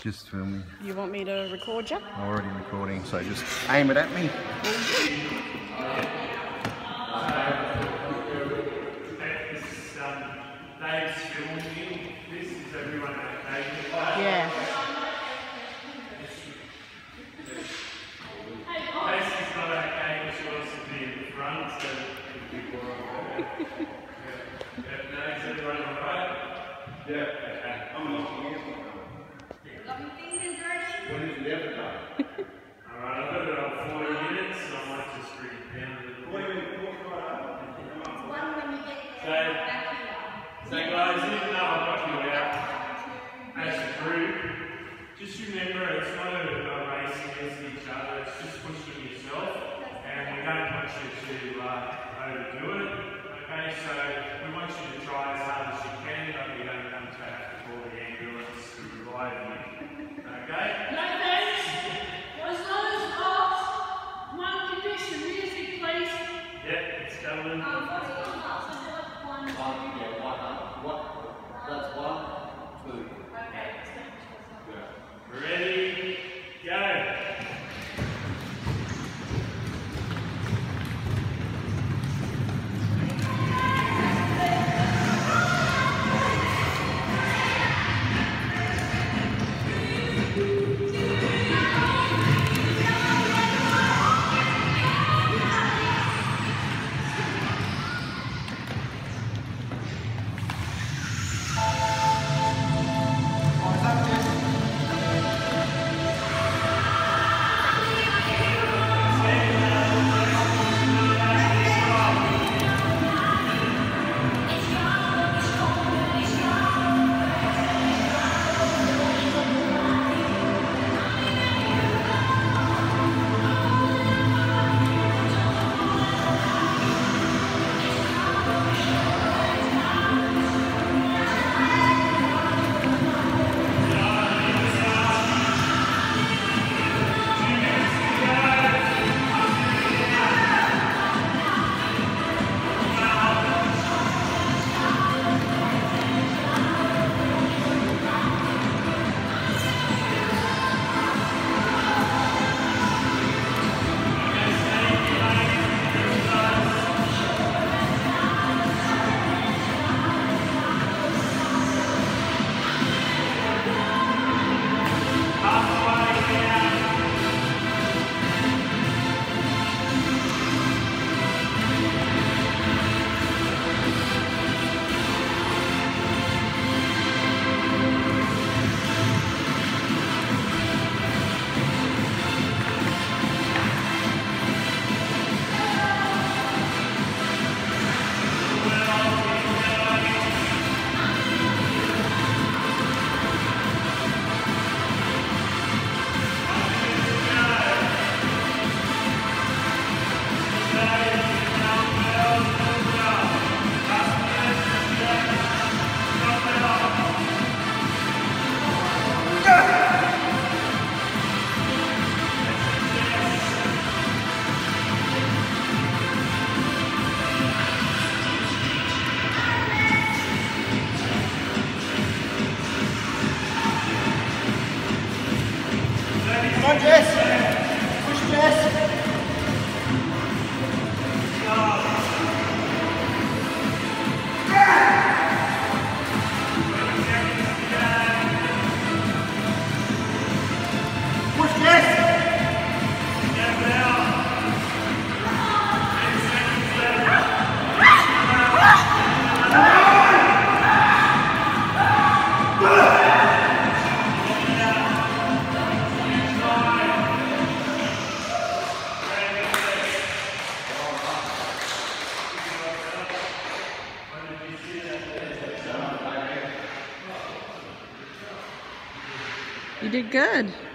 Just filming. You want me to record you? I'm already recording, so just aim it at me. Dave's filming. This is everyone okay? Yeah. Casey's not okay because she wants to be in the front, so it'll be more of that. Yeah, is everyone alright? Yeah, okay. I'm not looking at when is the other day? Alright, I've got it on 40 minutes, so I might just bring it down a little bit. So guys, even though I've got you out as a group, just remember it's not a race against each other, it's just pushing yourself, and we don't want you to overdo it. Okay, so we want you to try as hard as you can, but we don't want to have to call the ambulance to revive you. Okay? No thanks. As long as it's one condition, music please. Yep, it's coming. That's 1, 2. Ready? Go! Come on, Jess! Push, Jess! You did good.